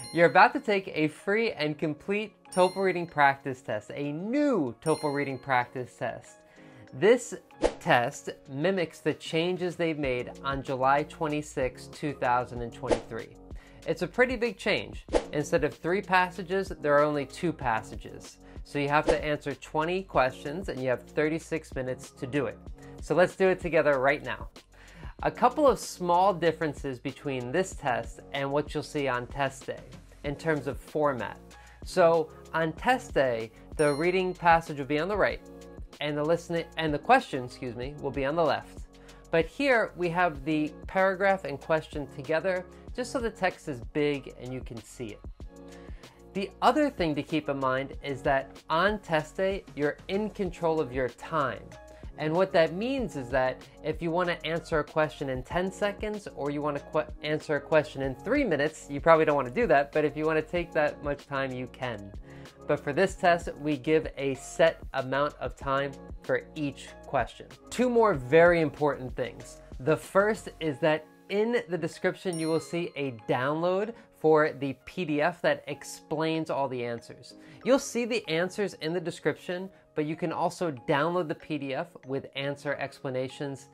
You're about to take a free and complete TOEFL reading practice test, a new TOEFL reading practice test. This test mimics the changes they've made on July 26, 2023. It's a pretty big change. Instead of 3 passages, there are only 2 passages. So you have to answer 20 questions and you have 36 minutes to do it. So let's do it together right now. A couple of small differences between this test and what you'll see on test day in terms of format. So on test day, the reading passage will be on the right and the question, will be on the left. But here we have the paragraph and question together just so the text is big and you can see it. The other thing to keep in mind is that on test day, you're in control of your time. And what that means is that if you want to answer a question in 10 seconds or you want to answer a question in 3 minutes, you probably don't want to do that, but if you want to take that much time, you can. But for this test, we give a set amount of time for each question. 2 more very important things. The first is that in the description, you will see a download for the PDF that explains all the answers. You'll see the answers in the description, but you can also download the PDF with answer explanations.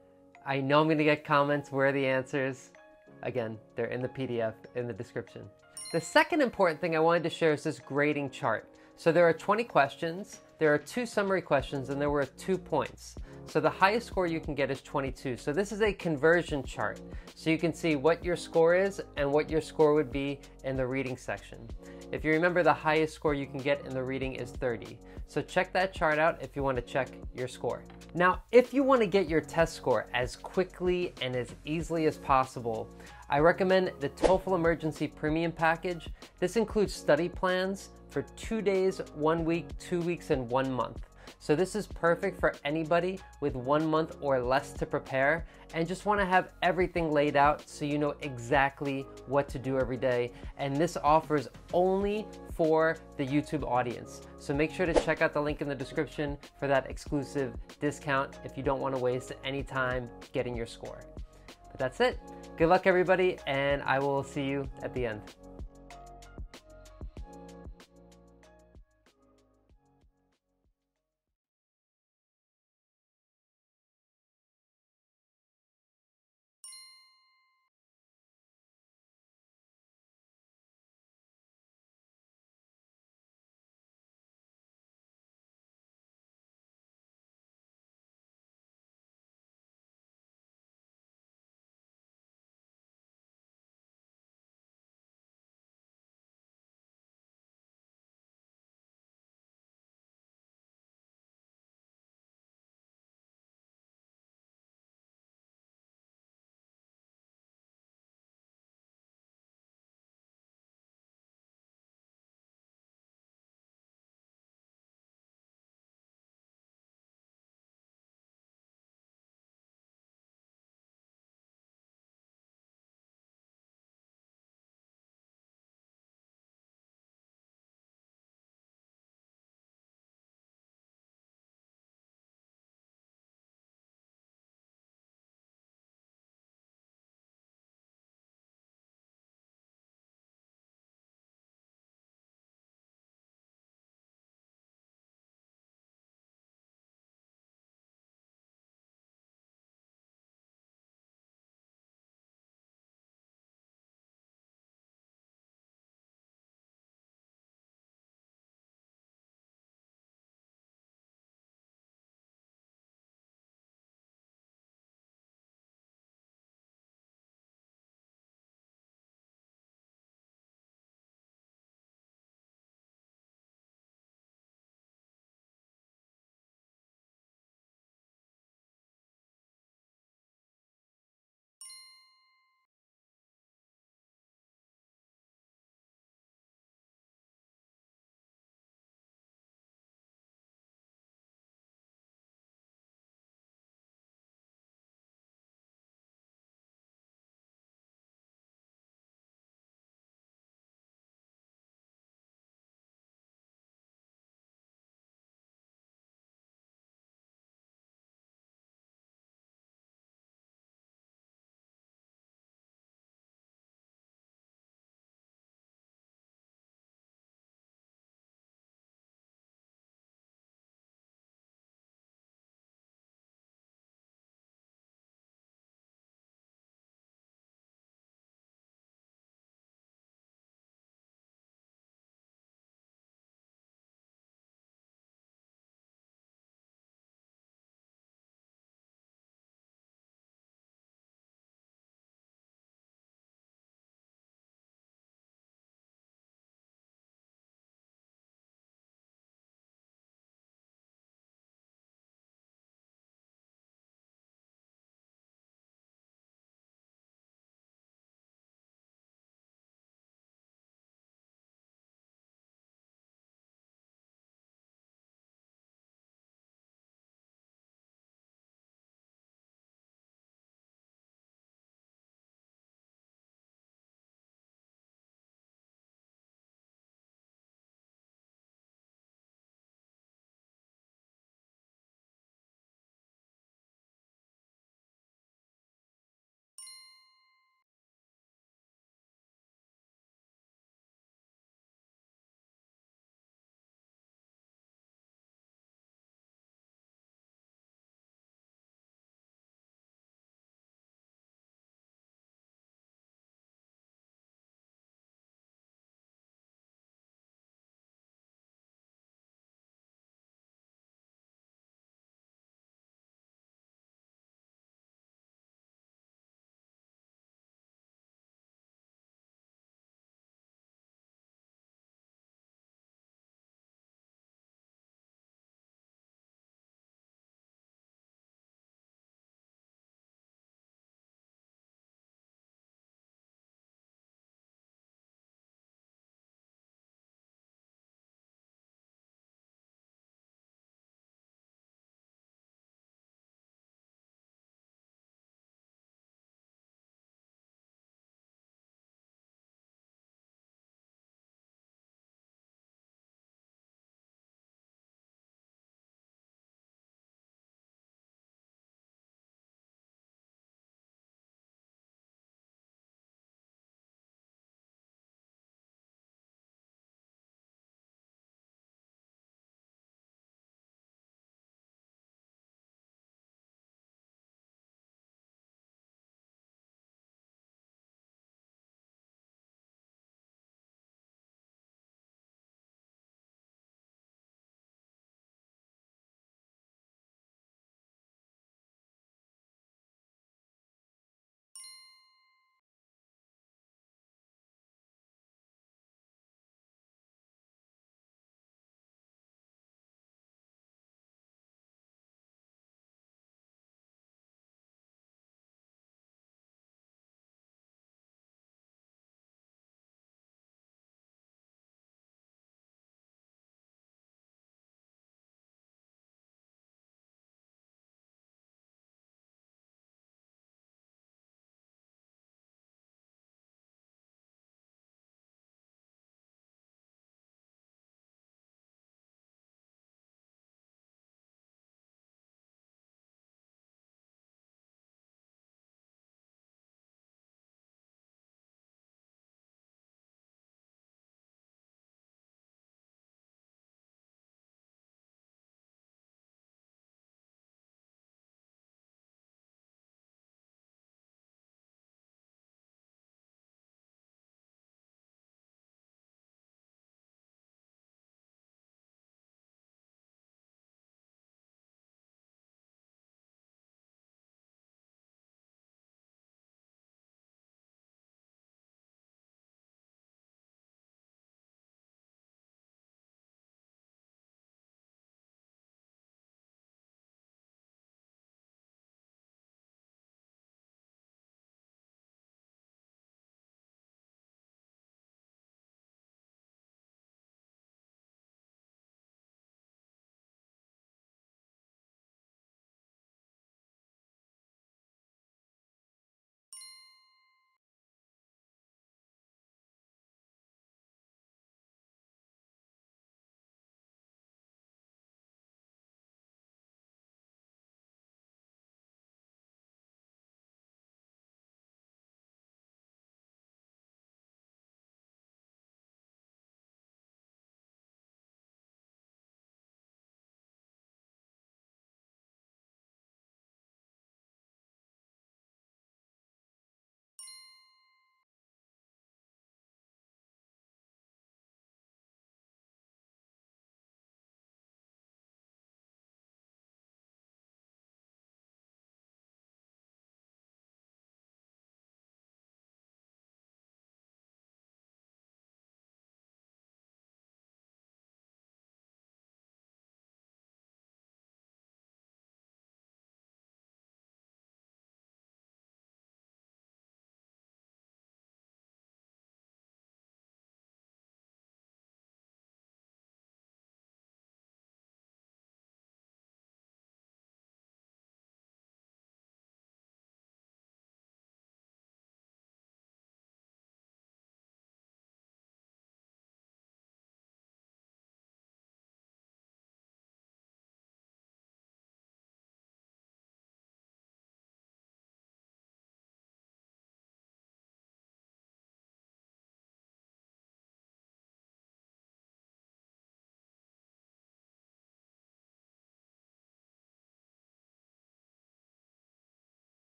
I know I'm gonna get comments, where are the answers? Again, they're in the PDF in the description. The second important thing I wanted to share is this grading chart. So there are 20 questions, there are 2 summary questions, and there were 2 points. So the highest score you can get is 22. So this is a conversion chart. So you can see what your score is and what your score would be in the reading section. If you remember, the highest score you can get in the reading is 30. So check that chart out if you want to check your score. Now, if you want to get your test score as quickly and as easily as possible, I recommend the TOEFL Emergency Premium Package. This includes study plans for 2 days, 1 week, 2 weeks, and 1 month. So this is perfect for anybody with 1 month or less to prepare and just want to have everything laid out so you know exactly what to do every day. And this offers only for the YouTube audience. So make sure to check out the link in the description for that exclusive discount if you don't want to waste any time getting your score. But that's it. Good luck, everybody, and I will see you at the end.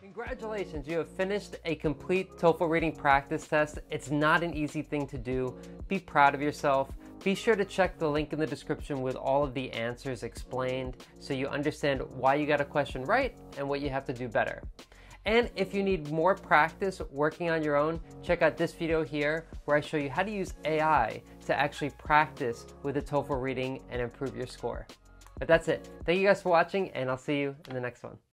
Congratulations, you have finished a complete TOEFL reading practice test. It's not an easy thing to do. Be proud of yourself. Be sure to check the link in the description with all of the answers explained so you understand why you got a question right and what you have to do better. And if you need more practice working on your own, check out this video here where I show you how to use AI to actually practice with a TOEFL reading and improve your score. But that's it. Thank you guys for watching, and I'll see you in the next one.